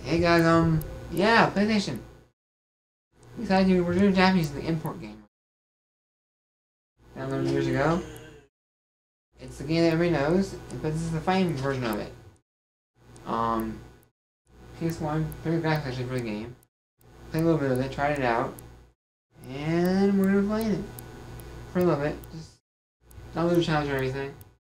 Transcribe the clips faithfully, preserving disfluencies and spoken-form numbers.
Hey guys, um, yeah, PlayStation. We decided to, we're doing Japanese in the import game. Downloaded years ago. It's the game that everybody knows, but this is the fighting version of it. Um, P S one, pretty graphics actually for the game. Played a little bit of it, tried it out, and we're gonna play it for a little bit. Just not lose challenge or anything.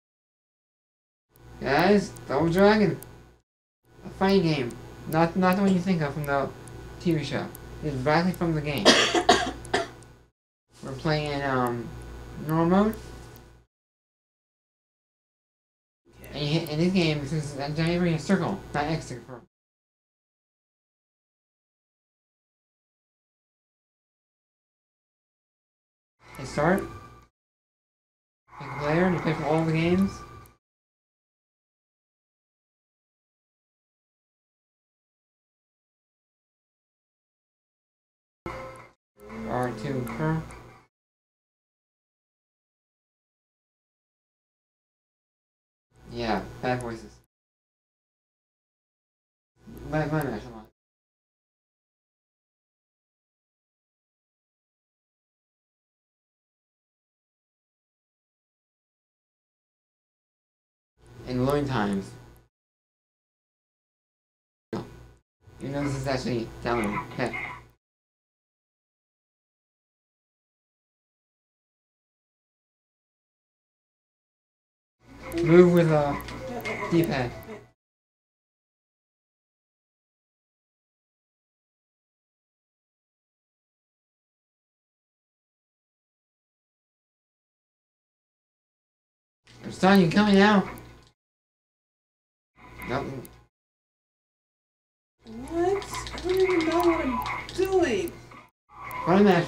Guys, Double Dragon, a fighting game, not not the one you think of from the T V show. It's directly from the game. We're playing um normal mode. And you hit, in this game, this is a circle, not X to confirm. Hit start. Pick a player, and you play from all the games. R two confirm. Yeah, bad voices. My, my match, come on. In loading times. You know this is actually downloading. Okay. Move with a D-pad. I'm starting, you coming now? Nope. What? I don't even know what I'm doing. Run a match.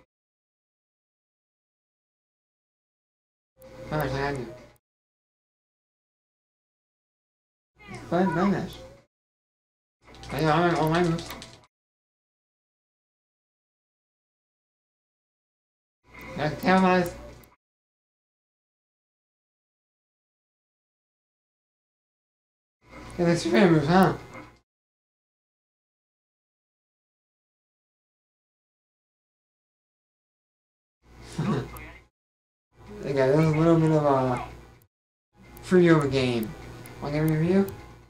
Run a match, I had you. Fun, run a match. I know, I'm on all my moves. I can tell Yeah, that's your favorite move, huh? Hey guys, this is a little bit of a preview of a game. Want to give a review?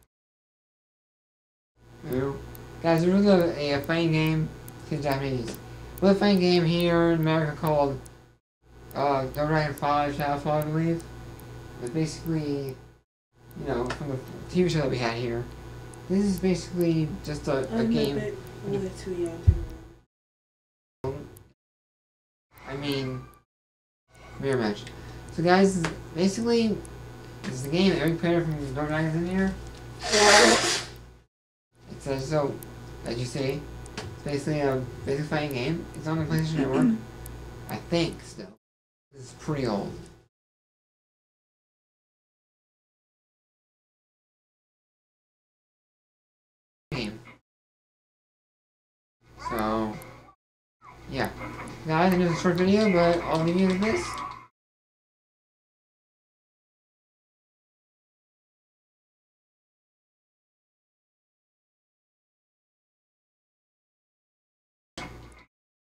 No. Guys, there was a, a fighting game to Japanese. There's a fighting game here in America called uh, Double Dragon five Shadowfall, I believe. It's basically, you know, from the T V show that we had here. This is basically just a, a I'm game. a bit, a bit too young to I mean, mirror match. So guys, basically, this is the game that every player from Double Dragon is in here. It says so, as you see, it's basically a basic fighting game. It's on the PlayStation Network. I think still. This is pretty old. Game. So, yeah. Guys, I know it's a short video, but I'll leave you with this.